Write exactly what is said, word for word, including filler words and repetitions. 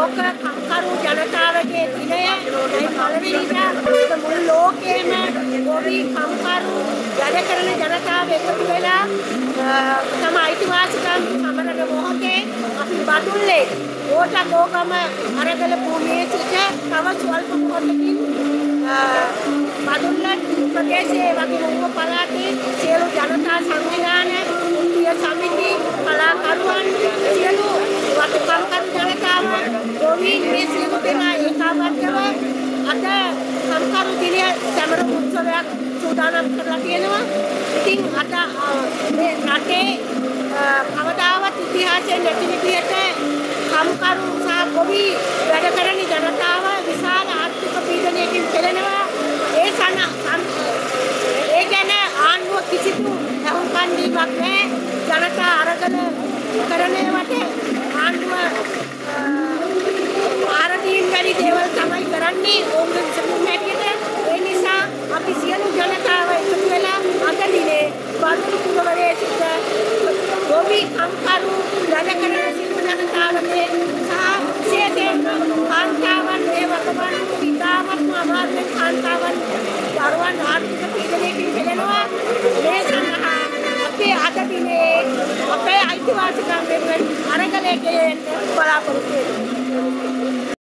ලෝක කම්කරු ජනතාවගේ දිනය මේ පළවෙනිදා මුළු ලෝකෙම ගොවි කම්කරු වැඩ කරන ජනතාව එකතු වෙලා තම අයිතිවාසිකම් සමරන මොහොතේ අපි බදුල්ලේ ඕටගෝගම අරගල භූමියේ සිට තව ස්වල්ප මොහොතකින් බදුල්ල ප්‍රදේශයේ වගේ මුංග පළාතේ සියලු ජනතා සංවිධාන මුල්‍ය සමිති කලාකරුවන් සියලු වතු කම්කරු ජනතාව ගොවි මේ සියලු දෙනා ඒකාබද්ධව අද කම්කරු දිනය සමරන උත්සවයක් සූදානම් කරලා තියෙනවා. ඉතින් අද මේ රටේ කවදාවත් ඉතිහාසයේ නැති විදිහට කම්කරු සහ ගොවි වැඩ කරන ජනතාව විශාල ආර්ථික පීඩනයකින් පෙළෙනවා. ඒ සන ඒ ගැන ආණ්ඩුව කිසිදු අහුම්කන් දීමක් නැහැ. ජනතා අරගල කරනවට ආණ්ඩුව ආරදීන් වැඩි දේවල් තමයි කරන්නේ. ඕන්ගේ සමුම් හැටියට ඒ නිසා අපි සියලු ජනතාව එකතු වෙලා අද දිනේ බදුල්ල පුරවරයේ සිට ගොවි කම්කරු වැඩ කරන සියලු ජනතාවගේ සහ විශේෂයෙන්ම කාන්තාවන් මේ වකවානුව ඉතාමත්ම අමාරුවෙන් කාන්තාවන් දරුවන් ආර්ථික පීඩනයකින් පෙළෙනවා. මේ සඳහා අපේ අද දිනේ අපේ අයිතිවාසිකම් වෙනුවෙන් අරගලයට බලාපොරොත්තු වෙනවා.